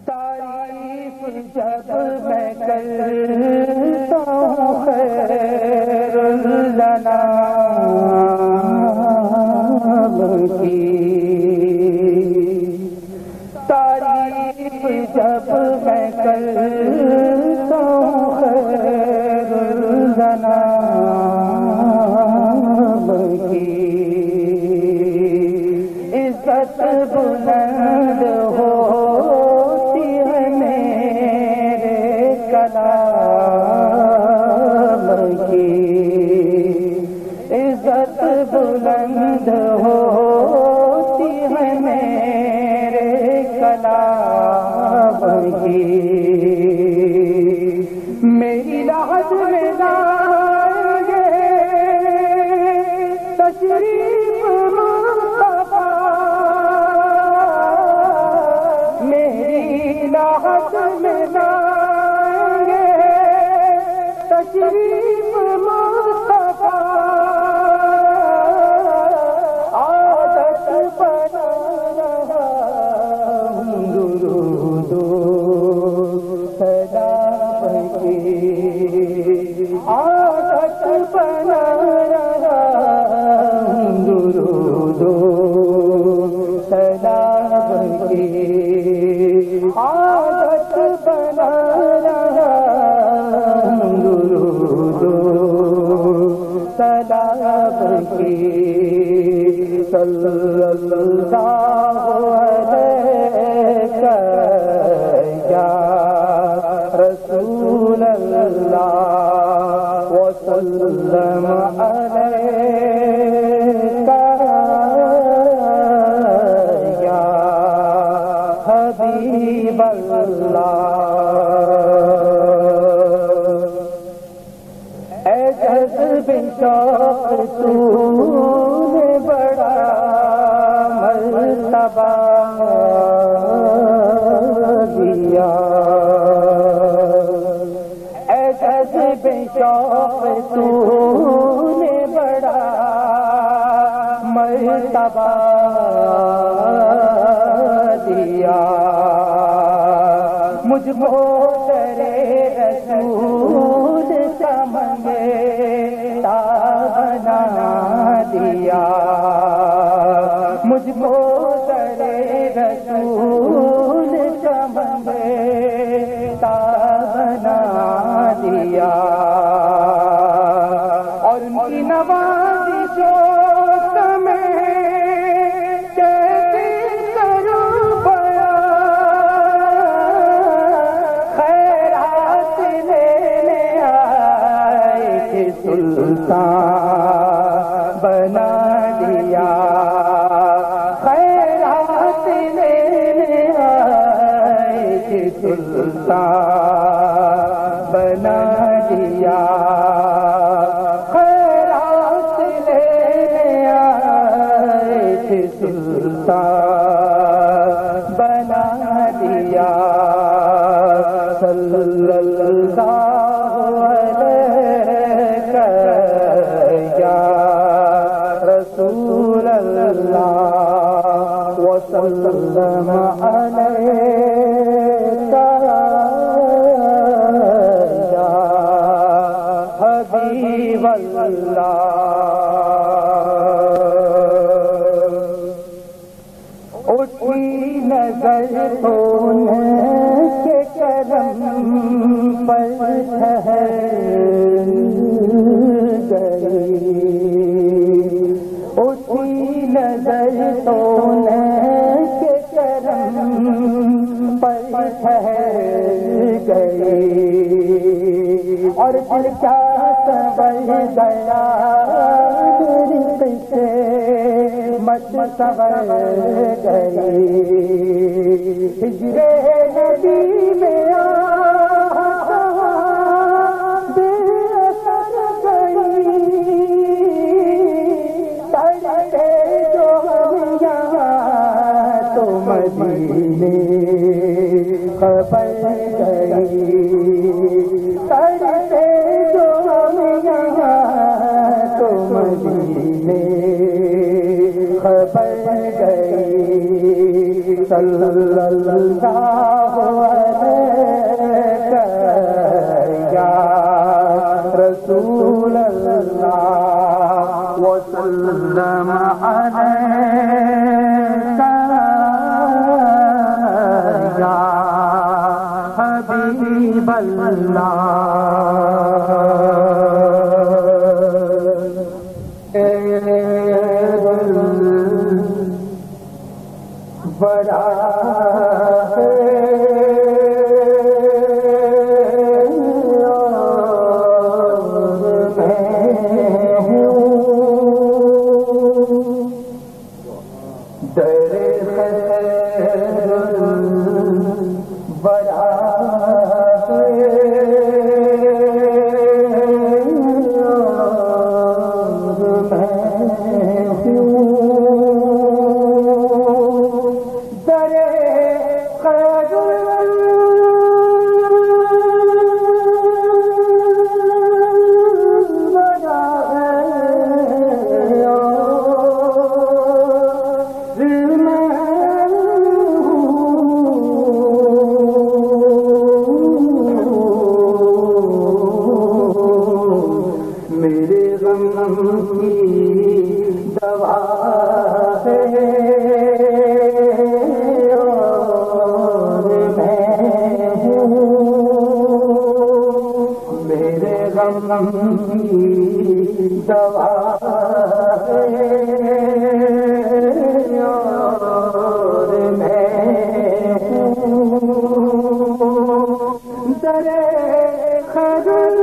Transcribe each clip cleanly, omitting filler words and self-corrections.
تعریف جب میں کرتا ہوں خیر الانام کی، تعریف جب میں کرتا ہوں خیر الانام کی، عزت بلند ہوتی ہے میرے کلام کی، عزت بلند ہوتی ہے میرے کلام کی، میری لحظ میں لائیں گے تشریف میں لائیں گے تشریف مصطفیٰ، عادت بنا رہا ہوں درود و سلام کی، عادت بنا رہا ہوں درود و سلام کی، عادت بنا رہا درود و سلام کی، صلی اللہ علیہ یا رسول اللہ وسلم علیک یا حبیب اللہ، اے جذب شوق تو نے بڑا مرتبہ دیا، اے جذب شوق تو نے بڑا مرتبہ دیا، مجھ کو تیرے رسول کا منگتا بنا دیا، مجھ کو تیرے رسول کا منگتا بنا دیا، اور ان کی نوازشوں سلطان بنا دیا، خیرات لینے آئے تھے سلطان بنا دیا، خیرات لینے آئے تھے سلطان بنا دیا، صلی اللہ رسول اللہ وسلم علیک یا حبیب اللہ، اٹھی نظر تو کے کرم پر ٹھہر گئی، اٹھی نظر تو کے کرم پر ٹھہر گئی، اور دل کا سنور گیا رزق سے مت سنور گئی، ہجر نبی میں مدینے خبر گئی، تڑپے جو ہم یہاں تو مدینے خبر گئی، صلی اللہ علیہ یا رسول اللہ وسلم علیک یا حبیب اللہ بڑا دوا اور میں در خجل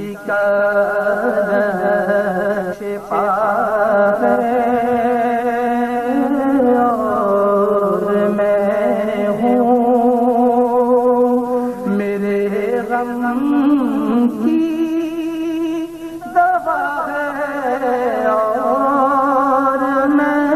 کا نقش پا ہے اور میں ہوں میرے غم کی دوا ہے اور میں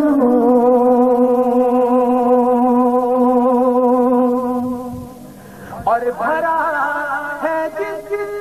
ہوں اور بھرا ہے جس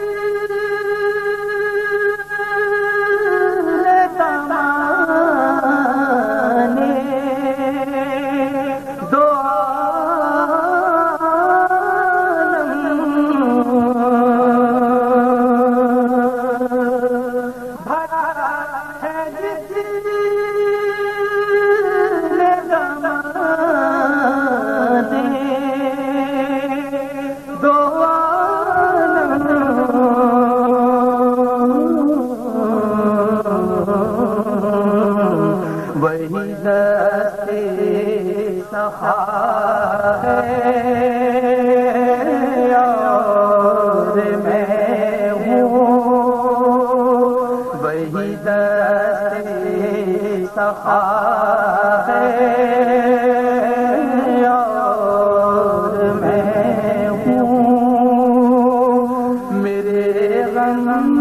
وہی دستے سخا ہے اور میں ہوں وہی دستے سخا ہے اور میں ہوں میرے غم